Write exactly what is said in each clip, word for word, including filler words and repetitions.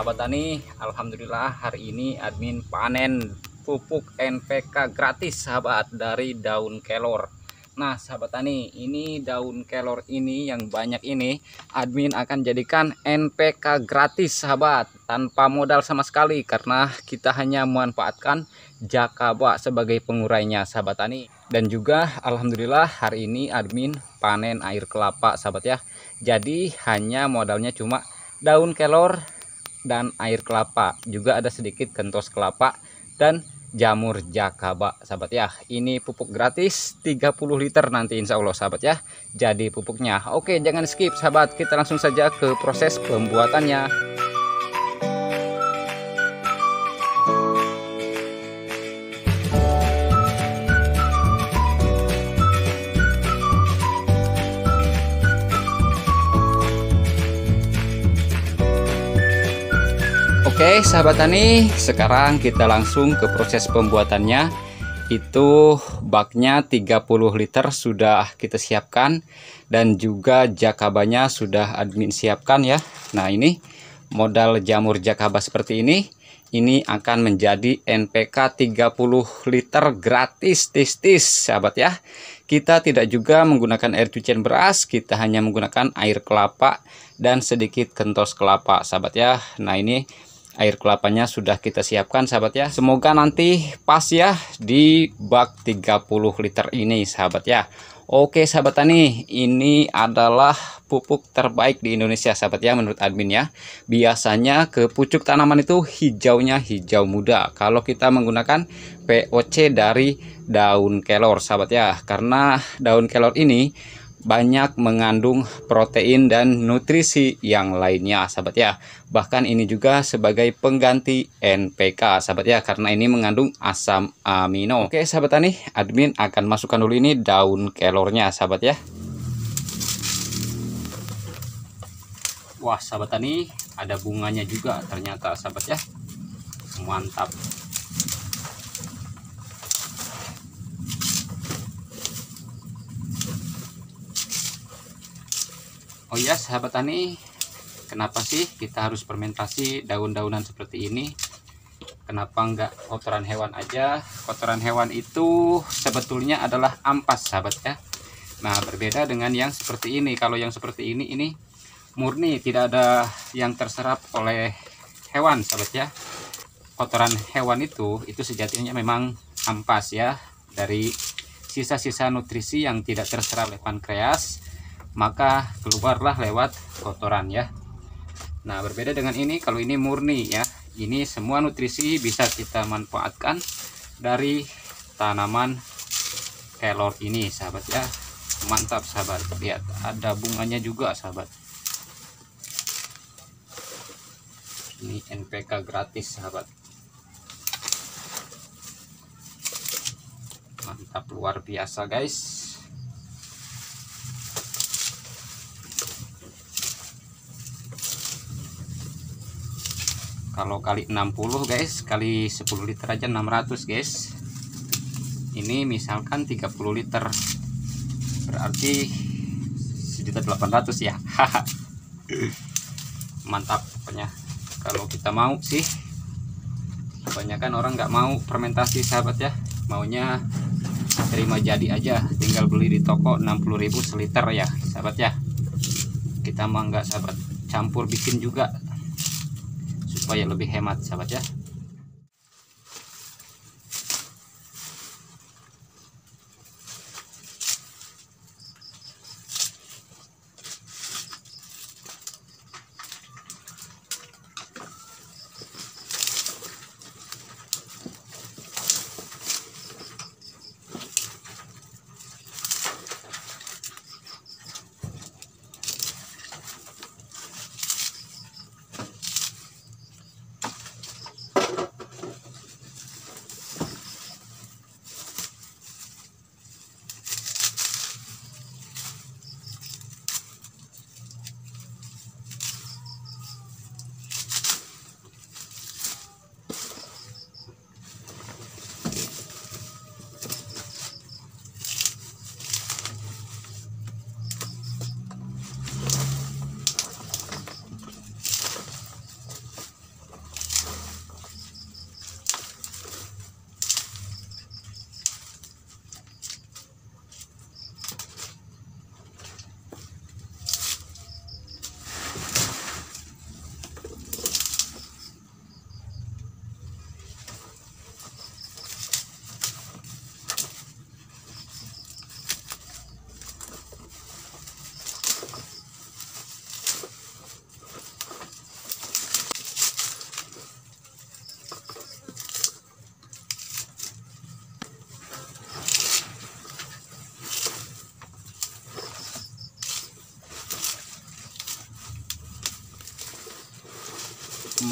sahabat tani, alhamdulillah hari ini admin panen pupuk N P K gratis sahabat dari daun kelor. Nah sahabat tani, ini daun kelor ini yang banyak ini admin akan jadikan N P K gratis sahabat, tanpa modal sama sekali, karena kita hanya memanfaatkan jakaba sebagai pengurainya sahabat tani. Dan juga alhamdulillah hari ini admin panen air kelapa sahabat ya. Jadi hanya modalnya cuma daun kelor dan air kelapa, juga ada sedikit kentos kelapa dan jamur jakaba sahabat ya. Ini pupuk gratis tiga puluh liter nanti insya Allah sahabat ya, jadi pupuknya. Oke, jangan skip sahabat, kita langsung saja ke proses pembuatannya. Oke sahabat tani, sekarang kita langsung ke proses pembuatannya. Itu baknya tiga puluh liter sudah kita siapkan, dan juga jakabanya sudah admin siapkan ya. Nah ini modal jamur jakaba seperti ini. Ini akan menjadi N P K tiga puluh liter gratis tis-tis sahabat ya. Kita tidak juga menggunakan air cucian beras, kita hanya menggunakan air kelapa dan sedikit kentos kelapa sahabat ya. Nah ini air kelapanya sudah kita siapkan sahabat ya. Semoga nanti pas ya di bak tiga puluh liter ini sahabat ya. Oke sahabat tani, ini adalah pupuk terbaik di Indonesia sahabat ya menurut admin ya. Biasanya ke pucuk tanaman itu hijaunya hijau muda kalau kita menggunakan P O C dari daun kelor sahabat ya. Karena daun kelor ini banyak mengandung protein dan nutrisi yang lainnya sahabat ya. Bahkan ini juga sebagai pengganti N P K sahabat ya, karena ini mengandung asam amino. Oke sahabat tani, admin akan masukkan dulu ini daun kelornya sahabat ya. Wah sahabat tani, ada bunganya juga ternyata sahabat ya, mantap. Oh ya sahabat tani, kenapa sih kita harus fermentasi daun-daunan seperti ini? Kenapa enggak kotoran hewan aja? Kotoran hewan itu sebetulnya adalah ampas sahabat ya. Nah berbeda dengan yang seperti ini. Kalau yang seperti ini, ini murni, tidak ada yang terserap oleh hewan sahabat ya. Kotoran hewan itu, itu sejatinya memang ampas ya, dari sisa-sisa nutrisi yang tidak terserap oleh pankreas, maka keluarlah lewat kotoran ya. Nah berbeda dengan ini, kalau ini murni ya, ini semua nutrisi bisa kita manfaatkan dari tanaman kelor ini sahabat ya. Mantap sahabat, lihat ada bunganya juga sahabat. Ini N P K gratis sahabat, mantap luar biasa guys. Kalau kali enam puluh guys, kali sepuluh liter aja enam ratus guys. Ini misalkan tiga puluh liter, berarti sejuta delapan ratus ya. Mantap pokoknya. Kalau kita mau sih, kebanyakan orang nggak mau fermentasi sahabat ya, maunya terima jadi aja, tinggal beli di toko enam puluh ribu seliter ya sahabat ya. Kita mah nggak sahabat, campur bikin juga supaya lebih hemat sahabat ya.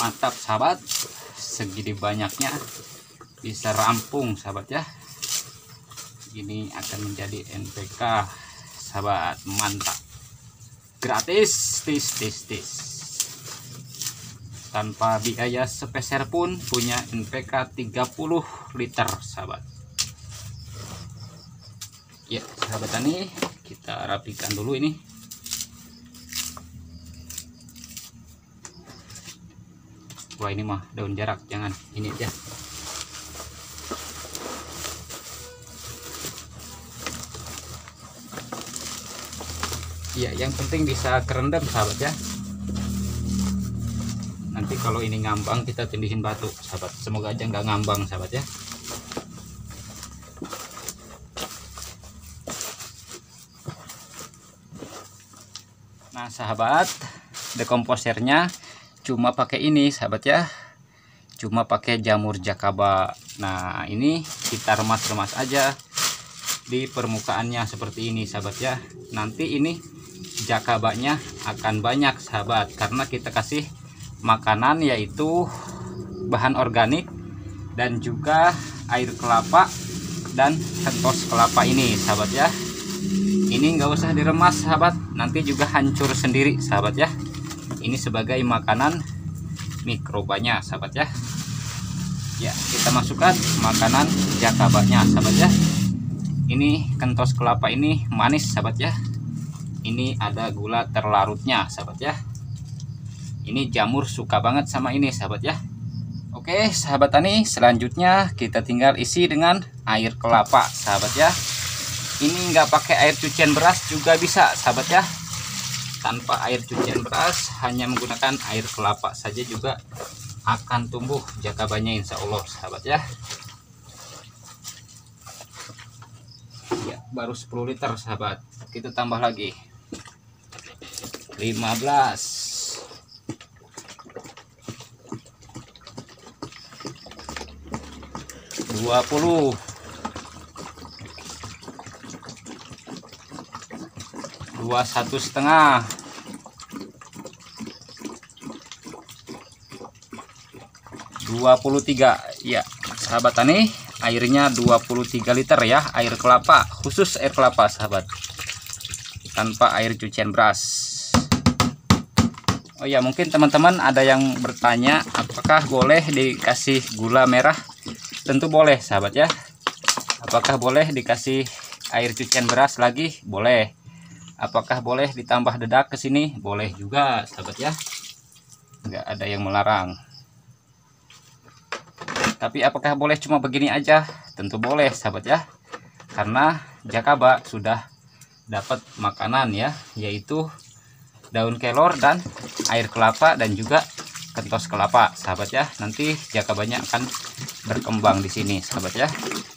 Mantap sahabat, segini banyaknya bisa rampung sahabat ya. Ini akan menjadi N P K sahabat, mantap, gratis, tis tis tis, tanpa biaya sepeser pun punya N P K tiga puluh liter sahabat. Ya sahabat tani, kita rapikan dulu ini. Wah ini mah daun jarak, jangan, ini aja. Ya yang penting bisa kerendam sahabat ya. Nanti kalau ini ngambang kita tindihin batu sahabat, semoga aja nggak ngambang sahabat ya. Nah sahabat, dekomposernya cuma pakai ini sahabat ya, cuma pakai jamur jakaba. Nah ini kita remas-remas aja di permukaannya seperti ini sahabat ya. Nanti ini jakabanya akan banyak sahabat, karena kita kasih makanan yaitu bahan organik dan juga air kelapa dan kentos kelapa ini sahabat ya. Ini nggak usah diremas sahabat, nanti juga hancur sendiri sahabat ya. Ini sebagai makanan mikrobanya sahabat ya. Ya kita masukkan makanan jakabanya sahabat ya. Ini kentos kelapa ini manis sahabat ya. Ini ada gula terlarutnya sahabat ya. Ini jamur suka banget sama ini sahabat ya. Oke sahabat tani, selanjutnya kita tinggal isi dengan air kelapa sahabat ya. Ini nggak pakai air cucian beras juga bisa sahabat ya. Tanpa air cucian beras, hanya menggunakan air kelapa saja juga akan tumbuh jakabanya insya Allah sahabat ya. Ya baru sepuluh liter sahabat, kita tambah lagi lima belas, dua puluh, dua satu setengah, dua puluh tiga. Ya sahabat tani, airnya dua puluh tiga liter ya, air kelapa, khusus air kelapa sahabat, tanpa air cucian beras. Oh ya, mungkin teman-teman ada yang bertanya apakah boleh dikasih gula merah. Tentu boleh sahabat ya. Apakah boleh dikasih air cucian beras lagi? Boleh. Apakah boleh ditambah dedak ke sini? Boleh juga sahabat ya. Nggak ada yang melarang. Tapi apakah boleh cuma begini aja? Tentu boleh sahabat ya. Karena jakaba sudah dapat makanan ya, yaitu daun kelor dan air kelapa dan juga kentos kelapa sahabat ya. Nanti jakabanya akan berkembang di sini sahabat ya.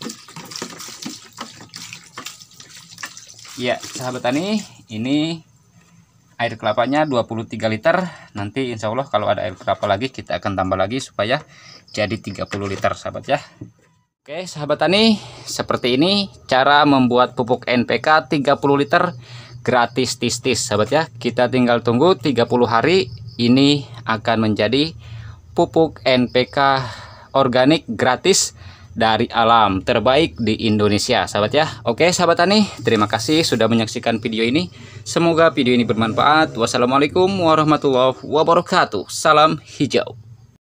Ya sahabat tani, ini air kelapanya dua puluh tiga liter. Nanti insya Allah kalau ada air kelapa lagi kita akan tambah lagi supaya jadi tiga puluh liter sahabat ya. Oke sahabat tani, seperti ini cara membuat pupuk N P K tiga puluh liter gratis tis-tis sahabat ya. Kita tinggal tunggu tiga puluh hari, ini akan menjadi pupuk N P K organik gratis dari alam terbaik di Indonesia sahabat ya. Oke sahabat tani, terima kasih sudah menyaksikan video ini. Semoga video ini bermanfaat. Wassalamualaikum warahmatullahi wabarakatuh. Salam hijau.